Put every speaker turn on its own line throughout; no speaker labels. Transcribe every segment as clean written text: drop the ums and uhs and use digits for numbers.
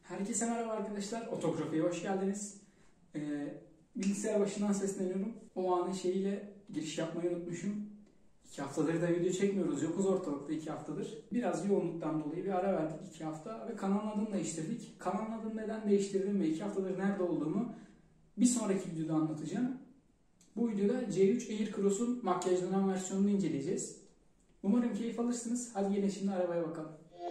Herkese merhaba arkadaşlar. Otografiye hoş geldiniz. Bilgisayar başından sesleniyorum. O anın şeyiyle giriş yapmayı unutmuşum. 2 haftadır da video çekmiyoruz. Yokuz ortalıkta 2 haftadır. Biraz yoğunluktan dolayı bir ara verdik 2 hafta ve kanalın adını değiştirdik. Kanalın adını neden değiştirdim ve 2 haftadır nerede olduğumu bir sonraki videoda anlatacağım. Bu videoda C3 Aircross'un makyajlanan versiyonunu inceleyeceğiz. Umarım keyif alırsınız. Hadi gelin şimdi arabaya bakalım.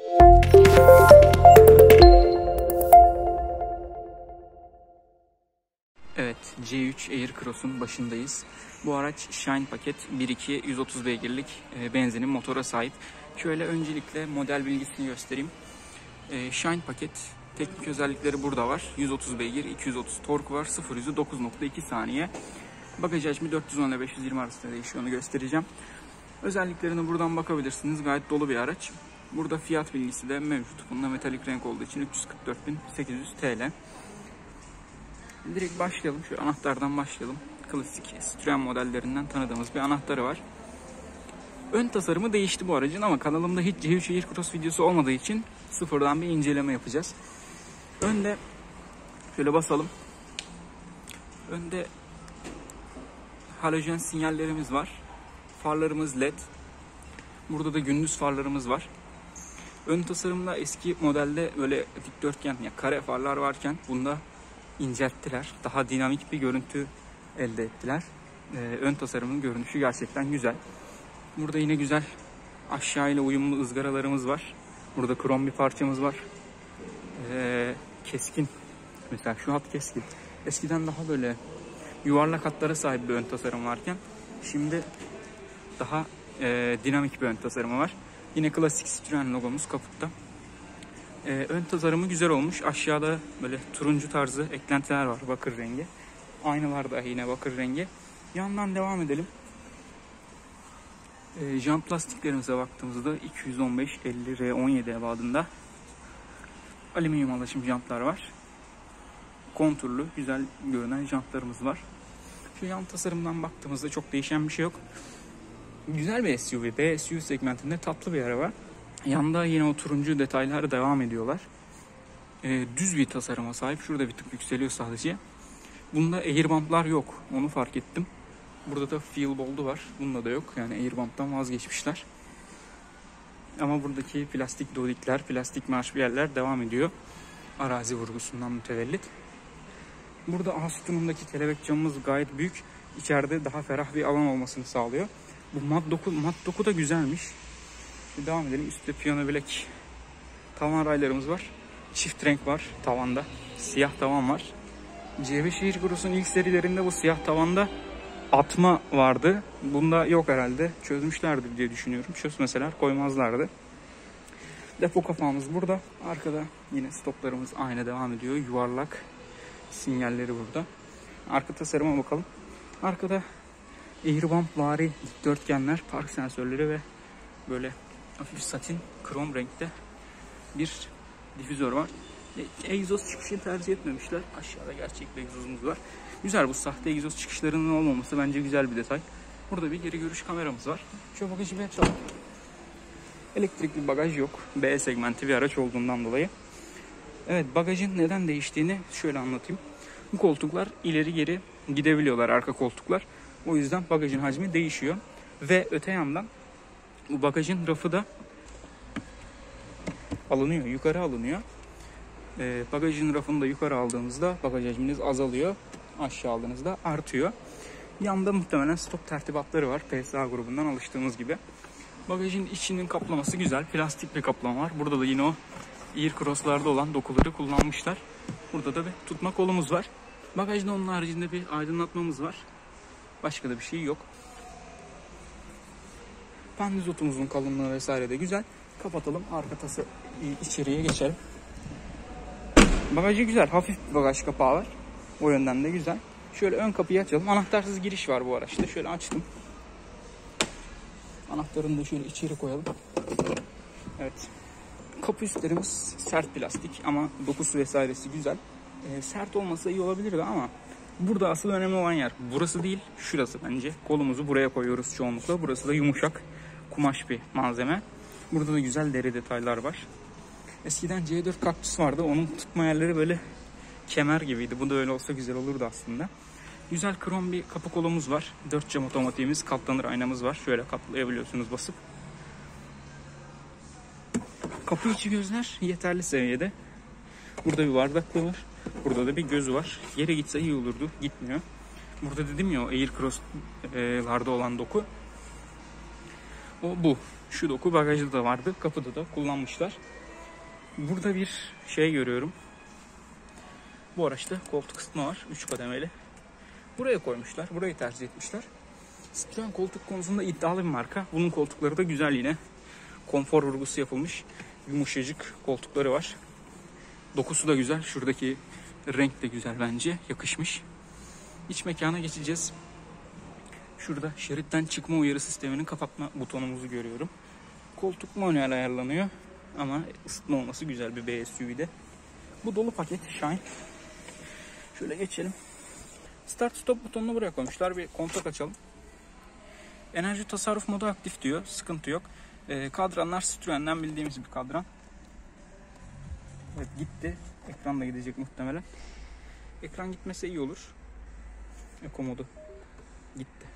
Evet, C3 Aircross'un başındayız. Bu araç Shine paket 1.2 130 beygirlik benzinli motora sahip. Şöyle öncelikle model bilgisini göstereyim. Shine paket teknik özellikleri burada var. 130 beygir, 230 tork var. 0-100'ü 9.2 saniye. Bagaj hacmi 410 ile 520 arasında değişiyor, onu göstereceğim. Özelliklerine buradan bakabilirsiniz. Gayet dolu bir araç. Burada fiyat bilgisi de mevcut. Bunda metalik renk olduğu için 344.800 TL. Direkt başlayalım. Şu anahtardan başlayalım. Klasik Citroen modellerinden tanıdığımız bir anahtarı var. Ön tasarımı değişti bu aracın ama kanalımda hiç C3 Aircross videosu olmadığı için sıfırdan bir inceleme yapacağız. Önde şöyle basalım. Önde halojen sinyallerimiz var. Farlarımız LED. Burada da gündüz farlarımız var. Ön tasarımda eski modelde böyle dikdörtgen ya kare farlar varken bunda incelttiler. Daha dinamik bir görüntü elde ettiler. Ön tasarımın görünüşü gerçekten güzel. Burada yine güzel aşağıyla uyumlu ızgaralarımız var. Burada krom bir parçamız var. Keskin. Mesela şu hat keskin. Eskiden daha böyle yuvarlak hatlara sahip bir ön tasarım varken şimdi daha dinamik bir ön tasarımı var. Yine klasik Citroen logomuz kaputta. Ön tasarımı güzel olmuş. Aşağıda böyle turuncu tarzı eklentiler var, bakır rengi. Aynalar da yine bakır rengi. Yandan devam edelim. Jant lastiklerimize baktığımızda 215-50 R17 ebadında alüminyum alaşım jantlar var. Konturlu, güzel görünen jantlarımız var. Şu yan tasarımdan baktığımızda çok değişen bir şey yok. Güzel bir SUV, B SUV segmentinde tatlı bir araba. Yanda yine o turuncu detaylar devam ediyorlar. Düz bir tasarıma sahip. Şurada bir tık yükseliyor sadece. Bunda airbump'lar yok. Onu fark ettim. Burada da feel bold'u var. Bunda da yok. Yani airbump'tan vazgeçmişler. Ama buradaki plastik dodikler, plastik marşpiyerler devam ediyor. Arazi vurgusundan mütevellit. Burada A sütunundaki kelebek camımız gayet büyük. İçeride daha ferah bir alan olmasını sağlıyor. Bu mat doku da güzelmiş. Devam edelim. Üstte piyano black tavan raylarımız var. Çift renk var tavanda. Siyah tavan var. C5 Aircross'un ilk serilerinde bu siyah tavanda atma vardı. Bunda yok herhalde. Çözmüşlerdir diye düşünüyorum. Çözmeseler koymazlardı. Depo kapağımız burada. Arkada yine stoplarımız aynı devam ediyor. Yuvarlak sinyalleri burada. Arka tasarıma bakalım. Arkada airbump vari dikdörtgenler, park sensörleri ve böyle hafif satin krom renkte bir difüzör var. Egzoz çıkışı tercih etmemişler. Aşağıda gerçek bir egzozumuz var. Güzel, bu sahte egzoz çıkışlarının olmaması bence güzel bir detay. Burada bir geri görüş kameramız var. Şu bagajı bir açalım. Elektrikli bagaj yok. B segmenti bir araç olduğundan dolayı. Evet, bagajın neden değiştiğini şöyle anlatayım. Bu koltuklar ileri geri gidebiliyorlar, arka koltuklar. O yüzden bagajın hacmi değişiyor. Ve öte yandan bu bagajın rafı da alınıyor, yukarı alınıyor. Bagajın rafını da yukarı aldığınızda bagaj hacminiz azalıyor. Aşağı aldığınızda artıyor. Yanda muhtemelen stop tertibatları var. PSA grubundan alıştığımız gibi. Bagajın içinin kaplaması güzel. Plastik bir kaplama var. Burada da yine o Aircross'larda olan dokuları kullanmışlar. Burada da bir tutma kolumuz var. Bagajda onun haricinde bir aydınlatmamız var. Başka da bir şey yok. Pandizotumuzun kalınlığı vesaire de güzel. Kapatalım. Arka tası içeriye geçelim. Bagajı güzel. Hafif bir bagaj kapağı var. O yönden de güzel. Şöyle ön kapıyı açalım. Anahtarsız giriş var bu araçta. Şöyle açtım. Anahtarını da şöyle içeri koyalım. Evet. Kapı üstlerimiz sert plastik ama dokusu vesairesi güzel. Sert olmasa iyi olabilirdi ama burada asıl önemli olan yer burası değil, şurası bence. Kolumuzu buraya koyuyoruz çoğunlukla. Burası da yumuşak kumaş bir malzeme. Burada da güzel deri detaylar var. Eskiden C4 Cactus vardı. Onun tutma yerleri böyle kemer gibiydi. Bu da öyle olsa güzel olurdu aslında. Güzel krom bir kapı kolumuz var. 4 cam otomatiğimiz, katlanır aynamız var. Şöyle katlayabiliyorsunuz basıp. Kapı içi gözler yeterli seviyede. Burada bir bardaklığı var. Burada da bir gözü var. Yere gitse iyi olurdu. Gitmiyor. Burada dedim ya o Aircross'larda olan doku. O bu. Şu doku bagajda da vardı. Kapıda da kullanmışlar. Burada bir şey görüyorum. Bu araçta koltuk ısıtma var. 3 kademeli. Buraya koymuşlar. Burayı tercih etmişler. Citroen koltuk konusunda iddialı bir marka. Bunun koltukları da güzel yine. Konfor vurgusu yapılmış. Yumuşacık koltukları var. Dokusu da güzel. Şuradaki renk de güzel bence. Yakışmış. İç mekana geçeceğiz. Şurada şeritten çıkma uyarı sisteminin kapatma butonumuzu görüyorum. Koltuk manuel ayarlanıyor. Ama ısıtma olması güzel bir B SUV'de. Bu dolu paket Shine. Şöyle geçelim. Start stop butonunu buraya koymuşlar. Bir kontak açalım. Enerji tasarruf modu aktif diyor. Sıkıntı yok. Kadranlar Citroen'den bildiğimiz bir kadran. Evet gitti. Ekran da gidecek muhtemelen. Ekran gitmese iyi olur. Eko modu gitti.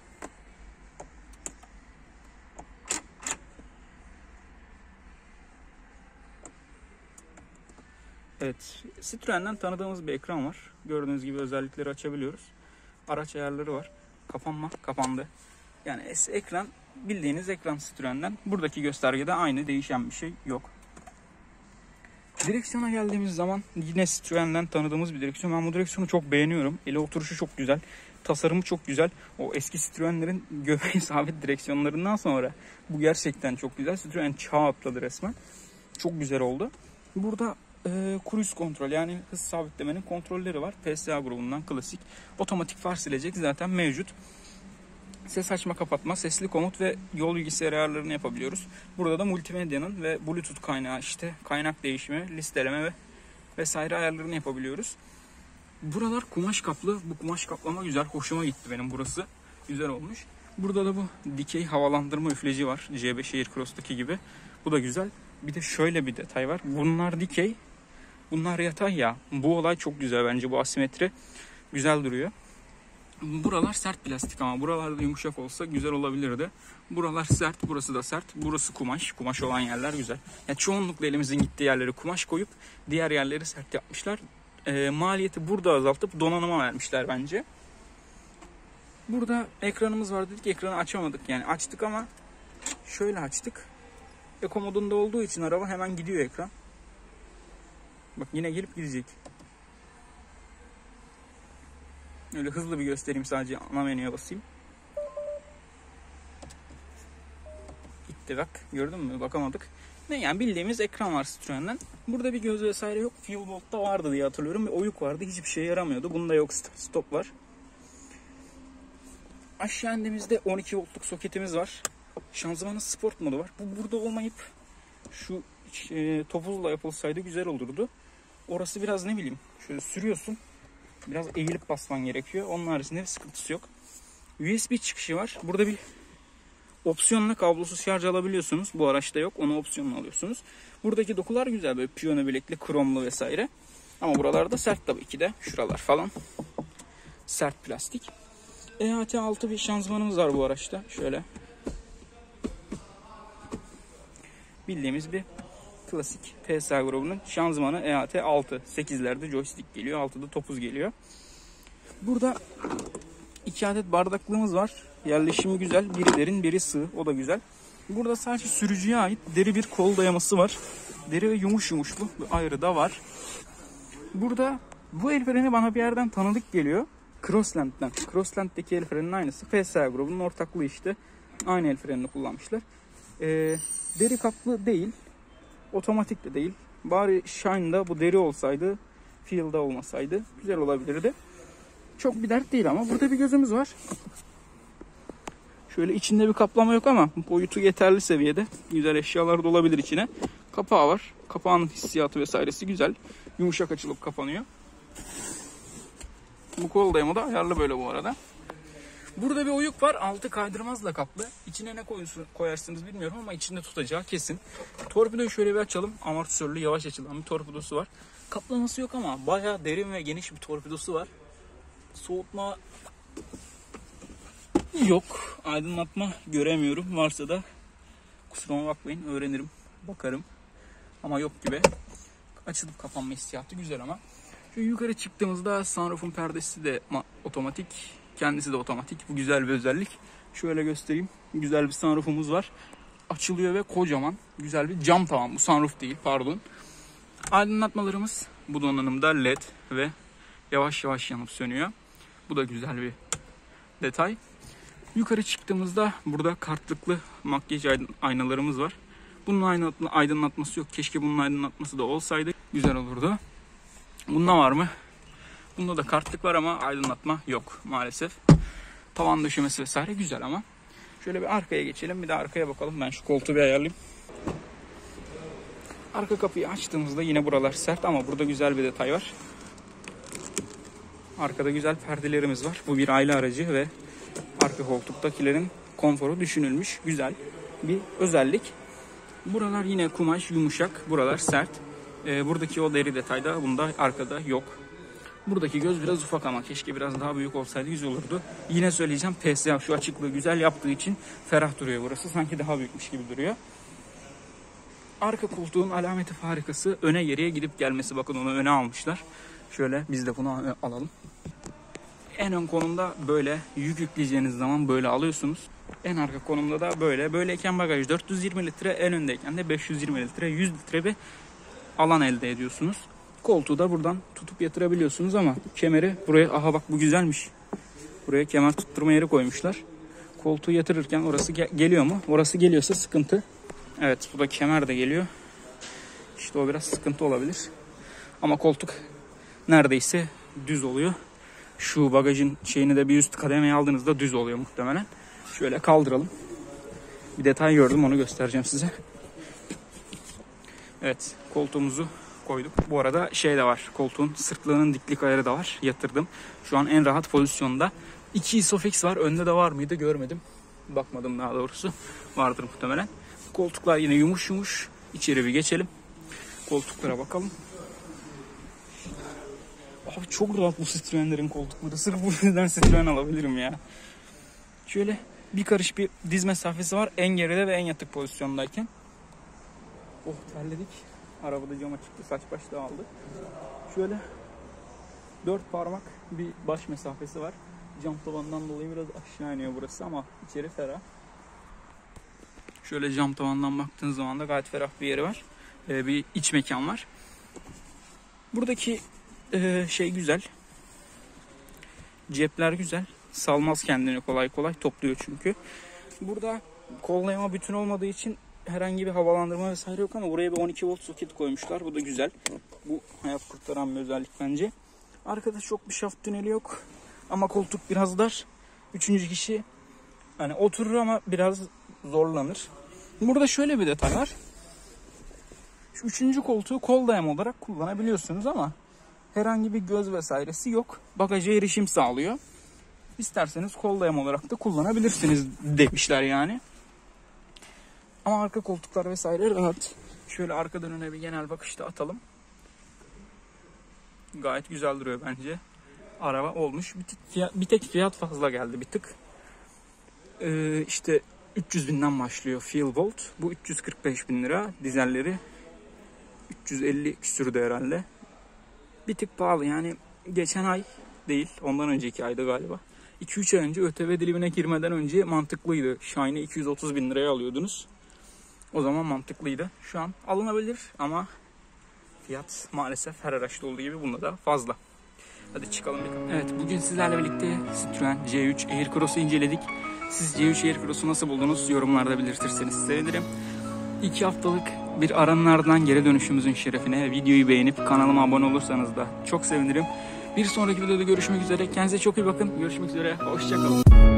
Evet, Citroen'den tanıdığımız bir ekran var. Gördüğünüz gibi özellikleri açabiliyoruz. Araç ayarları var. Kapanma, kapandı. Yani ekran bildiğiniz ekran Citroen'den. Buradaki göstergede aynı, değişen bir şey yok. Direksiyona geldiğimiz zaman yine Citroen'den tanıdığımız bir direksiyon. Ben bu direksiyonu çok beğeniyorum. Ele oturuşu çok güzel. Tasarımı çok güzel. O eski Citroen'lerin göbeği sabit direksiyonlarından sonra bu gerçekten çok güzel. Citroen çağ atladı resmen. Çok güzel oldu. Burada cruise kontrol yani hız sabitlemenin kontrolleri var. PSA grubundan klasik. Otomatik far silecek zaten mevcut. Ses açma kapatma, sesli komut ve yol bilgisayarı ayarlarını yapabiliyoruz. Burada da multimedyanın ve Bluetooth kaynağı işte kaynak değişimi, listeleme ve vesaire ayarlarını yapabiliyoruz. Buralar kumaş kaplı. Bu kumaş kaplama güzel. Hoşuma gitti benim burası. Güzel olmuş. Burada da bu dikey havalandırma üfleci var. C5 Aircross'taki gibi. Bu da güzel. Bir de şöyle bir detay var. Bunlar dikey. Bunlar yatay ya. Bu olay çok güzel bence. Bu asimetri güzel duruyor. Buralar sert plastik ama buralarda yumuşak olsa güzel olabilirdi. Buralar sert, burası da sert. Burası kumaş. Kumaş olan yerler güzel. Yani çoğunlukla elimizin gittiği yerleri kumaş koyup diğer yerleri sert yapmışlar. Maliyeti burada azaltıp donanıma vermişler bence. Burada ekranımız var dedik. Ekranı açamadık. Yani açtık ama şöyle açtık. Eko modunda olduğu için araba hemen gidiyor ekran. Bak yine gelip gidecek. Öyle hızlı bir göstereyim sadece ana menüye basayım. Gitti bak. Gördün mü? Bakamadık. Ne yani bildiğimiz ekran var Citroen'den. Burada bir göz vesaire yok. Fuel Bolt'ta vardı diye hatırlıyorum. Bir oyuk vardı. Hiçbir şeye yaramıyordu. Bunda yok. Stop var. Aşağı indiğimizde 12 voltluk soketimiz var. Şanzımanın sport modu var. Bu burada olmayıp şu topuzla yapılsaydı güzel olurdu. Orası biraz ne bileyim. Şöyle sürüyorsun. Biraz eğilip basman gerekiyor. Onun haricinde bir sıkıntısı yok. USB çıkışı var. Burada bir opsiyonla kablosuz şarj alabiliyorsunuz. Bu araçta yok. Onu opsiyonla alıyorsunuz. Buradaki dokular güzel. Böyle piyano bilekli, kromlu vesaire. Ama buralarda sert tabii ki de. Şuralar falan. Sert plastik. EHT6 bir şanzımanımız var bu araçta. Şöyle. Bildiğimiz bir klasik PSA grubunun şanzımanı EHT6. 8'lerde joystick geliyor. 6'da topuz geliyor. Burada 2 adet bardaklığımız var. Yerleşimi güzel. Biri derin, biri sığ. O da güzel. Burada sadece sürücüye ait deri bir kol dayaması var. Deri ve yumuşlu bir ayrı da var. Burada bu el freni bana bir yerden tanıdık geliyor. Crossland'den. Crossland'deki el frenin aynısı. PSA grubunun ortaklığı işte. Aynı el frenini kullanmışlar. Deri kaplı değil. Otomatik de değil. Bari Shine'da bu deri olsaydı, Field'da olmasaydı güzel olabilirdi. Çok bir dert değil ama burada bir gözümüz var. Şöyle içinde bir kaplama yok ama boyutu yeterli seviyede. Güzel eşyalar da olabilir içine. Kapağı var. Kapağın hissiyatı vesairesi güzel. Yumuşak açılıp kapanıyor. Bu kol dayama da ayarlı böyle bu arada. Burada bir oyuk var. Altı kaydırmazla kaplı. İçine ne koyarsınız bilmiyorum ama içinde tutacağı kesin. Torpidoyu şöyle bir açalım. Amortisörlü yavaş açılan bir torpidosu var. Kaplaması yok ama bayağı derin ve geniş bir torpidosu var. Soğutma yok. Aydınlatma göremiyorum. Varsa da kusuruma bakmayın. Öğrenirim. Bakarım. Ama yok gibi. Açılıp kapanma hissiyatı güzel ama. Şu yukarı çıktığımızda sunroof'un perdesi de otomatik. Kendisi de otomatik. Bu güzel bir özellik. Şöyle göstereyim. Güzel bir sunroof'umuz var. Açılıyor ve kocaman. Güzel bir cam tavan. Bu sunroof değil, pardon. Aydınlatmalarımız bu donanımda led ve yavaş yavaş yanıp sönüyor. Bu da güzel bir detay. Yukarı çıktığımızda burada kartlıklı makyaj aynalarımız var. Bunun aydınlatması yok. Keşke bunun aydınlatması da olsaydı. Güzel olurdu. Bunda var mı? Bunda da kartlık var ama aydınlatma yok maalesef. Tavan döşemesi vesaire güzel ama. Şöyle bir arkaya geçelim. Bir de arkaya bakalım. Ben şu koltuğu bir ayarlayayım. Arka kapıyı açtığımızda yine buralar sert ama burada güzel bir detay var. Arkada güzel perdelerimiz var. Bu bir aile aracı ve arka koltuktakilerin konforu düşünülmüş. Güzel bir özellik. Buralar yine kumaş, yumuşak. Buralar sert. Buradaki o deri detayda bunda arkada yok. Buradaki göz biraz ufak ama keşke biraz daha büyük olsaydı güzel olurdu. Yine söyleyeceğim, PSA şu açıklığı güzel yaptığı için ferah duruyor burası. Sanki daha büyükmüş gibi duruyor. Arka koltuğun alameti farikası öne geriye gidip gelmesi. Bakın onu öne almışlar. Şöyle biz de bunu alalım. En ön konumda böyle yük yükleyeceğiniz zaman böyle alıyorsunuz. En arka konumda da böyle. Böyleyken bagaj 420 litre, en öndeyken de 520 litre, 100 litre bir alan elde ediyorsunuz. Koltuğu da buradan tutup yatırabiliyorsunuz ama kemeri buraya, aha bak bu güzelmiş. Buraya kemer tutturma yeri koymuşlar. Koltuğu yatırırken orası geliyor mu? Orası geliyorsa sıkıntı. Evet, bu da kemer de geliyor. İşte o biraz sıkıntı olabilir. Ama koltuk neredeyse düz oluyor. Şu bagajın şeyini de bir üst kademeye aldığınızda düz oluyor muhtemelen. Şöyle kaldıralım. Bir detay gördüm, onu göstereceğim size. Evet, koltuğumuzu koyduk. Bu arada şey de var. Koltuğun sırtlığının diklik ayarı da var. Yatırdım. Şu an en rahat pozisyonda. 2 Isofix var. Önde de var mıydı görmedim. Bakmadım daha doğrusu. Vardır muhtemelen. Koltuklar yine yumuş yumuş. İçeri bir geçelim. Koltuklara bakalım. Abi çok rahat bu Citroen'lerin koltukları. Sırf bu yüzden Citroen alabilirim ya. Şöyle bir karış bir diz mesafesi var. En geride ve en yatık pozisyondayken. Oh, terledik. Arabada cama çıktı. Saç baş dağıldı. Şöyle 4 parmak bir baş mesafesi var. Cam tavandan dolayı biraz aşağı iniyor burası ama içeri ferah. Şöyle cam tavandan baktığınız zaman da gayet ferah bir yeri var. Bir iç mekan var. Buradaki şey güzel. Cepler güzel. Salmaz kendini kolay kolay. Topluyor çünkü. Burada kollama bütün olmadığı için herhangi bir havalandırma vesaire yok ama buraya bir 12 volt soket koymuşlar. Bu da güzel. Bu hayat kurtaran bir özellik bence. Arkada çok bir şaft tüneli yok. Ama koltuk biraz dar. 3. kişi hani oturur ama biraz zorlanır. Burada şöyle bir detay var. Şu 3. koltuğu kol dayama olarak kullanabiliyorsunuz ama herhangi bir göz vesairesi yok. Bagaja erişim sağlıyor. İsterseniz kol dayama olarak da kullanabilirsiniz demişler yani. Ama arka koltuklar vesaire rahat. Şöyle arkadan öne bir genel bakışta atalım. Gayet güzel duruyor bence. Araba olmuş. Bir tek fiyat fazla geldi bir tık. İşte 300 binden başlıyor Fuel Volt. Bu 345 bin lira. Dizelleri 350 küsürdü herhalde. Bir tık pahalı yani. Geçen ay değil. Ondan önceki ayda galiba. 2-3 ay önce ÖTV dilimine girmeden önce mantıklıydı. Shine'ı 230 bin liraya alıyordunuz. O zaman mantıklıydı. Şu an alınabilir ama fiyat maalesef her araçta olduğu gibi bunda da fazla. Hadi çıkalım bir. Evet, bugün sizlerle birlikte Citroen C3 Aircross'u inceledik. Siz C3 Aircross'u nasıl buldunuz? Yorumlarda belirtirseniz sevinirim. 2 haftalık bir aranın ardından geri dönüşümüzün şerefine videoyu beğenip kanalıma abone olursanız da çok sevinirim. Bir sonraki videoda görüşmek üzere. Kendinize çok iyi bakın. Görüşmek üzere. Hoşçakalın.